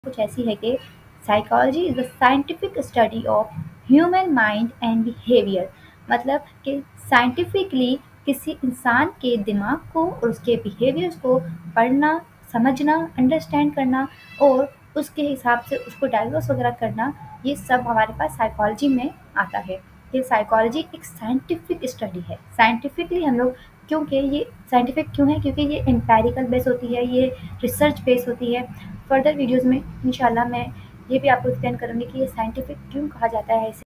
कुछ ऐसी है कि psychology is the scientific study of human mind and behaviour. मतलब कि साइंटिफिकली किसी इंसान के दिमाग को और उसके बिहेवियर्स को पढ़ना, समझना, अंडरस्टैंड करना और उसके हिसाब से उसको डायग्नोस वगैरह करना, ये सब हमारे पास साइकोलॉजी में आता है। ये साइकोलॉजी एक साइंटिफिक स्टडी है। साइंटिफिकली हम लोग, क्योंकि ये साइंटिफिक क्यों है, क्योंकि ये एम्पेरिकल बेस होती है, ये रिसर्च बेस होती है। फर्दर वीडियोज़ में इंशाल्लाह मैं ये भी आपको एक्सप्लेन करूँगी कि ये साइंटिफिक क्यों कहा जाता है इसे।